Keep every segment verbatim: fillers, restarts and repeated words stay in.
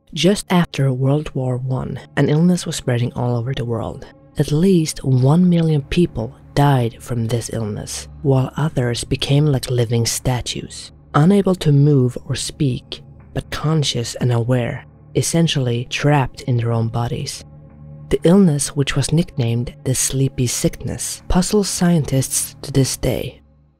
Just after World War One, an illness was spreading all over the world. At least one million people died from this illness, while others became like living statues, unable to move or speak, but conscious and aware, essentially trapped in their own bodies. The illness, which was nicknamed the sleepy sickness, puzzles scientists to this day.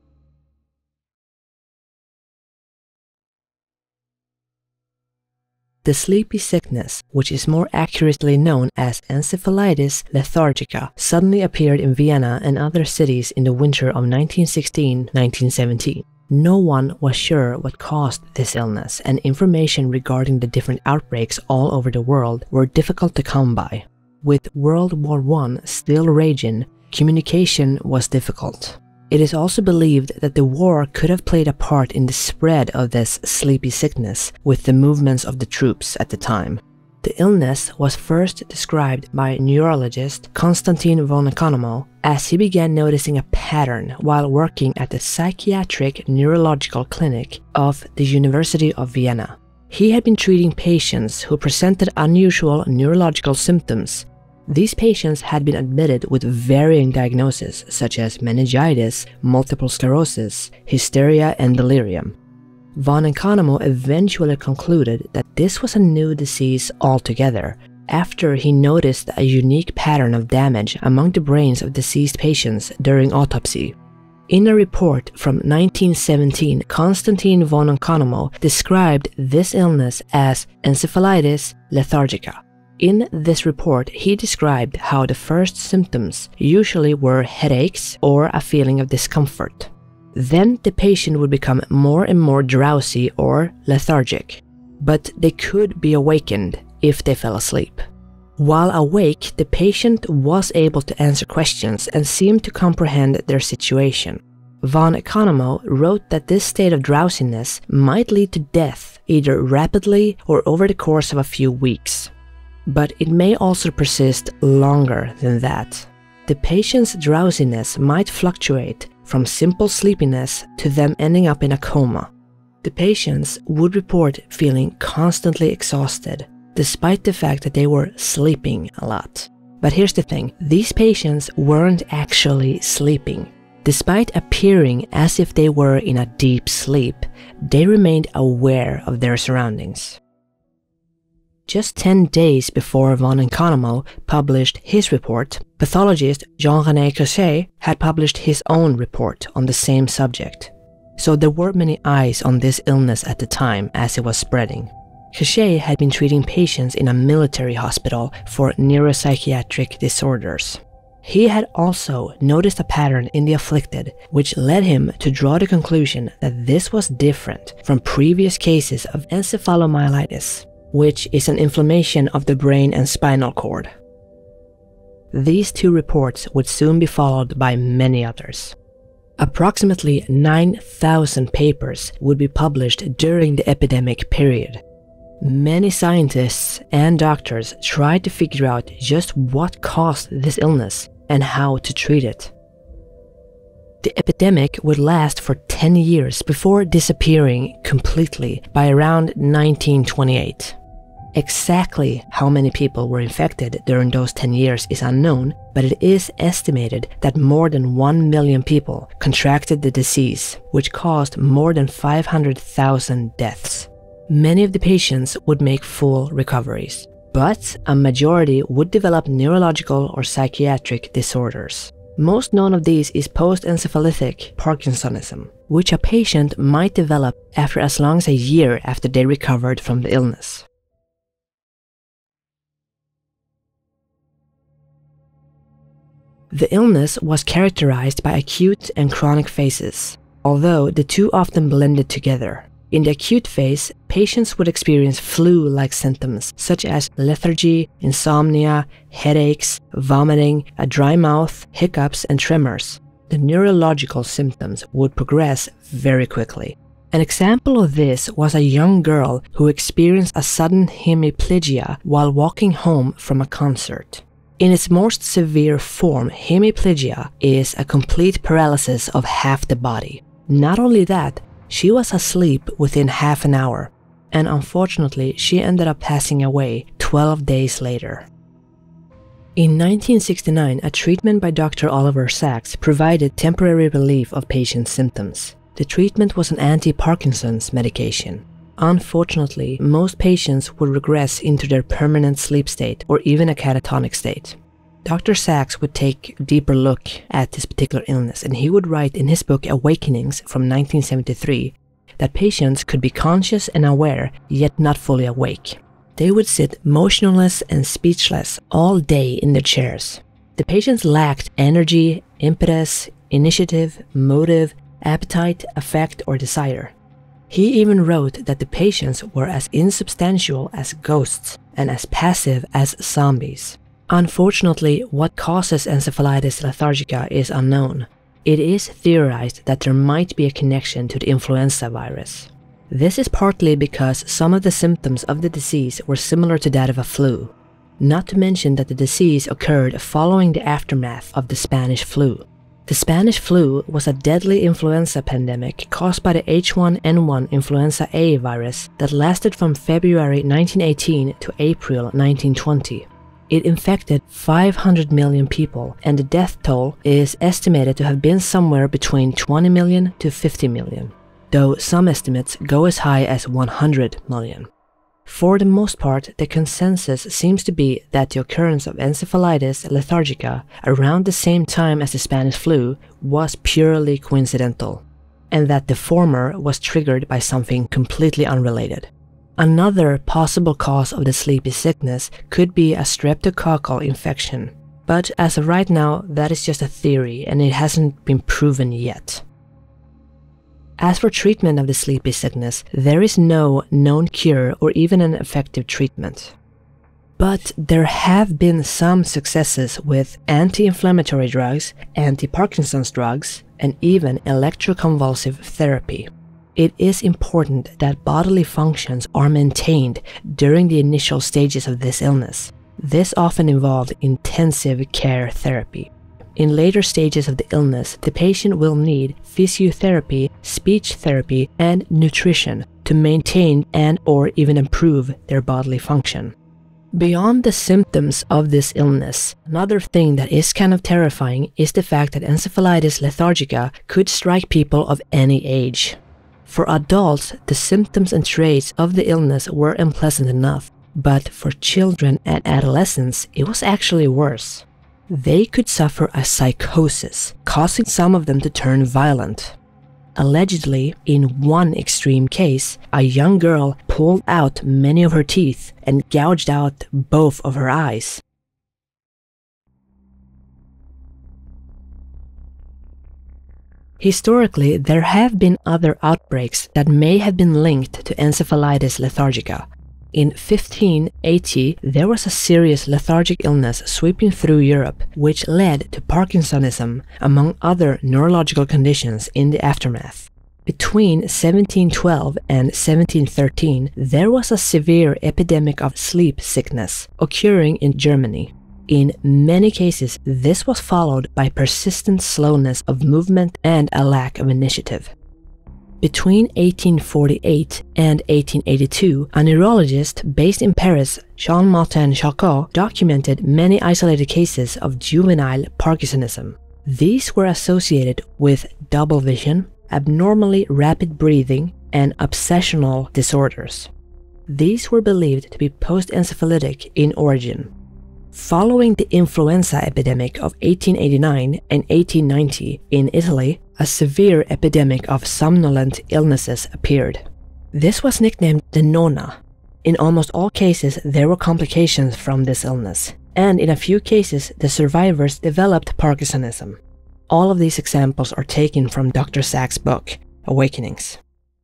The sleepy sickness, which is more accurately known as Encephalitis Lethargica, suddenly appeared in Vienna and other cities in the winter of nineteen sixteen to nineteen seventeen. No one was sure what caused this illness, and information regarding the different outbreaks all over the world were difficult to come by. With World War One still raging, communication was difficult. It is also believed that the war could have played a part in the spread of this sleepy sickness with the movements of the troops at the time. The illness was first described by neurologist Konstantin von Economo as he began noticing a pattern while working at the Psychiatric Neurological Clinic of the University of Vienna. He had been treating patients who presented unusual neurological symptoms. These patients had been admitted with varying diagnoses such as meningitis, multiple sclerosis, hysteria, and delirium. Von Economo eventually concluded that this was a new disease altogether after he noticed a unique pattern of damage among the brains of deceased patients during autopsy. In a report from nineteen seventeen, Konstantin von Economo described this illness as Encephalitis Lethargica. In this report, he described how the first symptoms usually were headaches or a feeling of discomfort. Then the patient would become more and more drowsy or lethargic, but they could be awakened if they fell asleep. While awake, the patient was able to answer questions and seemed to comprehend their situation. Von Economo wrote that this state of drowsiness might lead to death either rapidly or over the course of a few weeks. But it may also persist longer than that. The patient's drowsiness might fluctuate from simple sleepiness to them ending up in a coma. The patients would report feeling constantly exhausted, despite the fact that they were sleeping a lot. But here's the thing, these patients weren't actually sleeping. Despite appearing as if they were in a deep sleep, they remained aware of their surroundings. Just ten days before von Economo published his report, pathologist Jean-René Cochet had published his own report on the same subject. So there were many eyes on this illness at the time as it was spreading. Cochet had been treating patients in a military hospital for neuropsychiatric disorders. He had also noticed a pattern in the afflicted, which led him to draw the conclusion that this was different from previous cases of encephalomyelitis, which is an inflammation of the brain and spinal cord. These two reports would soon be followed by many others. Approximately nine thousand papers would be published during the epidemic period. Many scientists and doctors tried to figure out just what caused this illness and how to treat it. The epidemic would last for ten years before disappearing completely by around nineteen twenty-eight. Exactly how many people were infected during those ten years is unknown, but it is estimated that more than one million people contracted the disease, which caused more than five hundred thousand deaths. Many of the patients would make full recoveries, but a majority would develop neurological or psychiatric disorders. Most known of these is post-encephalitic Parkinsonism, which a patient might develop after as long as a year after they recovered from the illness. The illness was characterized by acute and chronic phases, although the two often blended together. In the acute phase, patients would experience flu-like symptoms such as lethargy, insomnia, headaches, vomiting, a dry mouth, hiccups, and tremors. The neurological symptoms would progress very quickly. An example of this was a young girl who experienced a sudden hemiplegia while walking home from a concert. In its most severe form, hemiplegia is a complete paralysis of half the body. Not only that, she was asleep within half an hour, and unfortunately she ended up passing away twelve days later. In nineteen sixty-nine, a treatment by Doctor Oliver Sacks provided temporary relief of patients' symptoms. The treatment was an anti-Parkinson's medication. Unfortunately, most patients would regress into their permanent sleep state or even a catatonic state. Doctor Sacks would take a deeper look at this particular illness, and he would write in his book Awakenings from nineteen seventy-three that patients could be conscious and aware, yet not fully awake. They would sit motionless and speechless all day in their chairs. The patients lacked energy, impetus, initiative, motive, appetite, affect, or desire. He even wrote that the patients were as insubstantial as ghosts and as passive as zombies. Unfortunately, what causes encephalitis lethargica is unknown. It is theorized that there might be a connection to the influenza virus. This is partly because some of the symptoms of the disease were similar to that of a flu. Not to mention that the disease occurred following the aftermath of the Spanish flu. The Spanish flu was a deadly influenza pandemic caused by the H one N one influenza A virus that lasted from February nineteen eighteen to April nineteen twenty. It infected five hundred million people, and the death toll is estimated to have been somewhere between twenty million to fifty million, though some estimates go as high as one hundred million. For the most part, the consensus seems to be that the occurrence of encephalitis lethargica around the same time as the Spanish flu was purely coincidental, and that the former was triggered by something completely unrelated. Another possible cause of the sleepy sickness could be a streptococcal infection, but as of right now, that is just a theory and it hasn't been proven yet. As for treatment of the sleepy sickness, there is no known cure or even an effective treatment. But there have been some successes with anti-inflammatory drugs, anti-Parkinson's drugs, and even electroconvulsive therapy. It is important that bodily functions are maintained during the initial stages of this illness. This often involved intensive care therapy. In later stages of the illness, the patient will need physiotherapy, speech therapy, and nutrition to maintain and or even improve their bodily function. Beyond the symptoms of this illness, another thing that is kind of terrifying is the fact that encephalitis lethargica could strike people of any age. For adults, the symptoms and traits of the illness were unpleasant enough, but for children and adolescents, it was actually worse. They could suffer a psychosis, causing some of them to turn violent. Allegedly, in one extreme case, a young girl pulled out many of her teeth and gouged out both of her eyes. Historically, there have been other outbreaks that may have been linked to encephalitis lethargica. In fifteen eighty, there was a serious lethargic illness sweeping through Europe, which led to Parkinsonism, among other neurological conditions in the aftermath. Between seventeen twelve and seventeen thirteen, there was a severe epidemic of sleep sickness occurring in Germany. In many cases, this was followed by persistent slowness of movement and a lack of initiative. Between eighteen forty-eight and eighteen eighty-two, a neurologist based in Paris, Jean-Martin Charcot, documented many isolated cases of juvenile Parkinsonism. These were associated with double vision, abnormally rapid breathing, and obsessional disorders. These were believed to be post-encephalitic in origin. Following the influenza epidemic of eighteen eighty-nine and eighteen ninety in Italy, a severe epidemic of somnolent illnesses appeared. This was nicknamed the Nona. In almost all cases, there were complications from this illness, and in a few cases, the survivors developed Parkinsonism. All of these examples are taken from Doctor Sacks' book, Awakenings.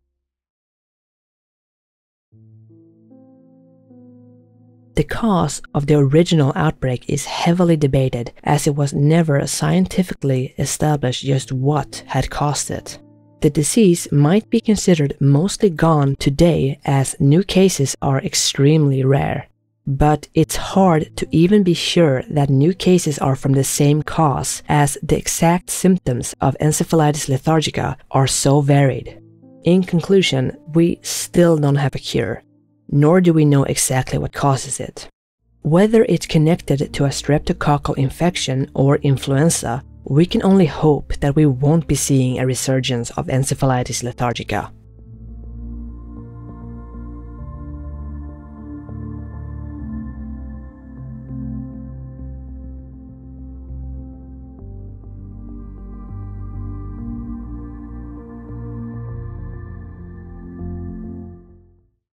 The cause of the original outbreak is heavily debated, as it was never scientifically established just what had caused it. The disease might be considered mostly gone today, as new cases are extremely rare. But it's hard to even be sure that new cases are from the same cause, as the exact symptoms of encephalitis lethargica are so varied. In conclusion, we still don't have a cure, nor do we know exactly what causes it. Whether it's connected to a streptococcal infection or influenza, we can only hope that we won't be seeing a resurgence of encephalitis lethargica.